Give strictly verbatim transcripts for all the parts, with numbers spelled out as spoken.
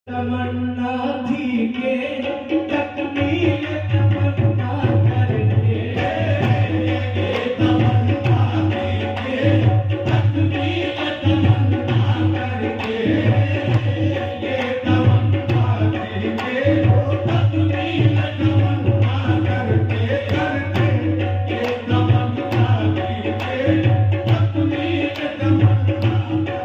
तमन्ना थी के तकमील तमन्ना करके ये तमन्ना थी के तकमील तमन्ना करके ये तमन्ना थी के तकमील तमन्ना करके करके ये तमन्ना थी के तकमील तमन्ना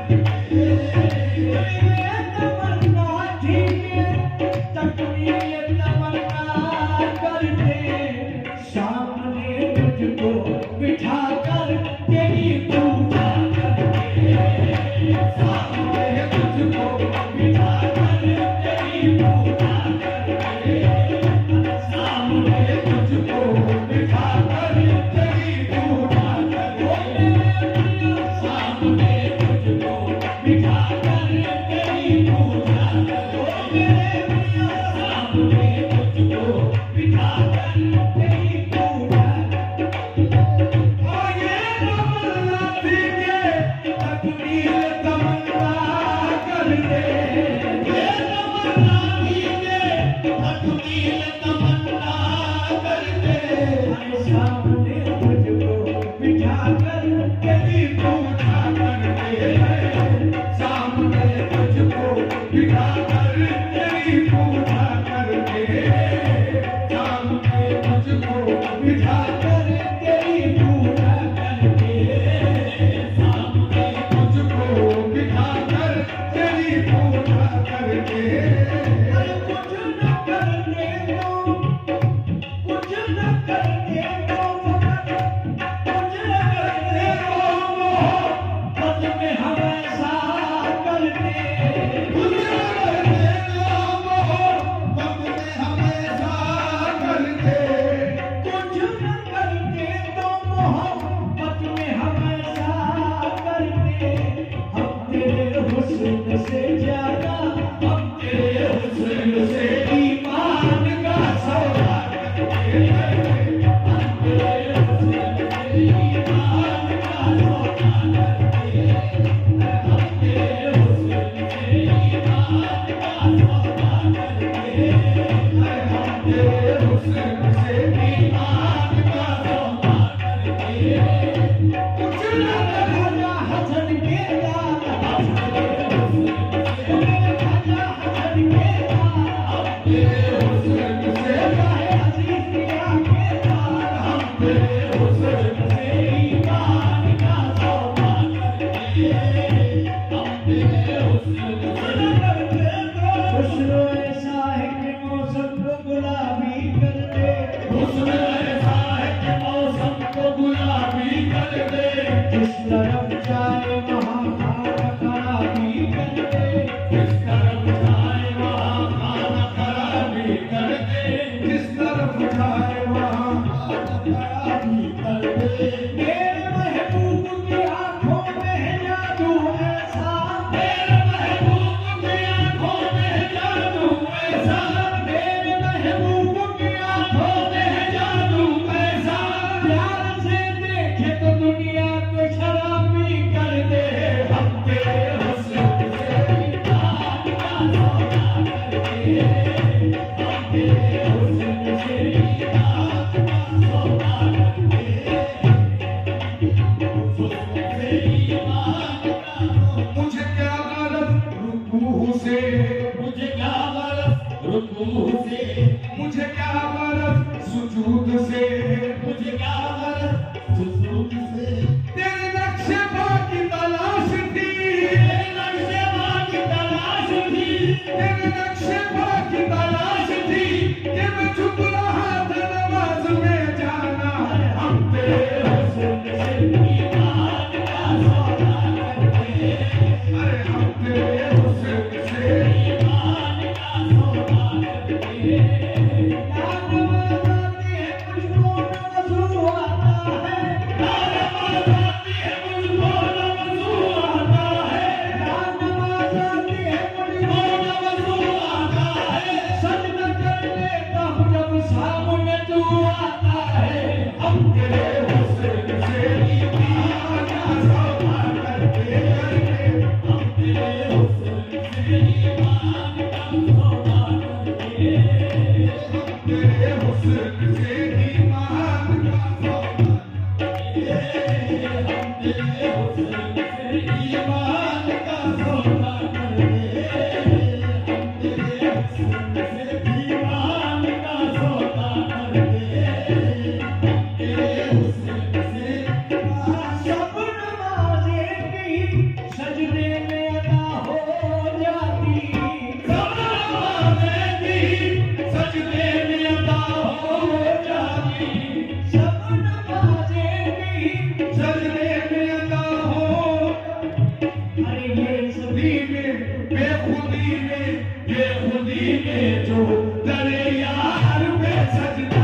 सामने तुझको बिठा कर तेरी पूजा करके सामने तुझको बिठा कर तेरी पूजा करके सामने तुझको बिठा कर तेरी पूजा करके सामने तुझको बिठा कर तेरी पूजा करके सामने तुझको बिठा कर सामने तुझको बिठा कर तेरी पूजा करके सामने तुझको बिठा कर तेरी पूजा करके सामने तुझको बिठा कर तेरी पूजा करके सामने तुझको बिठा कर तेरी पूजा करके कुछ न करने दो कुछ न करने दो कुछ न करने दो पद में हमेशा करने कुछ न करने दो पद में हमेशा करने कुछ न करने दो मोहब्बत में हमेशा करने हम तेरे हुस्न से ज्यादा हम तेरे हुस्न से ईमान का सौदा करते हैं हम तेरे हुस्न से ईमान का सौदा करते हैं हम तेरे हुस्न से ईमान का सौदा करते हैं हम तेरे हुस्न से ईमान का सौदा करते हैं कुछ न राजा हसन के दान हम तेरे हुस्न से राजा हसन के दान हम तेरे हुस्न से चाहे अजीज किया के दान हम तेरे हुस्न से ईमान का सौदा करते हैं हम तेरे हुस्न से हुस्न ऐसा है कि मौसम को गुलाबी कर दे हुस्न ऐसा है कि मौसम को गुलाबी कर दे जिस तरफ जाए वहाँ खाना खराबी कर दे जिस तरफ जाए वहाँ खाना खराबी कर दे जिस तरफ जाए वहाँ खाना खराबी कर दे मेरे महबूब की आँखों में है जादू ऐसा मेरे महबूब की आँखों में है जादू ऐसा मेरे महबूब की आँखों में है जादू ऐसा प्यार से देखे तो दुनिया को शराबी कर दे हम तेरे हुस्न से ईमान का सौदा करते हैं हम तेरे हुस्न से ईमान का सौदा करते हैं हुस्न से ईमान का मुझे क्या गरज रुकूह से मुझे क्या गरज रुकूह से मुझे क्या गरज सुजूद से मुझे क्या गरज सुजूद से तेरे नक्शे की तलाश थी तेरे नक्शे की तलाश थी तेरे ये खुदी में जो तेरे यार में सजदा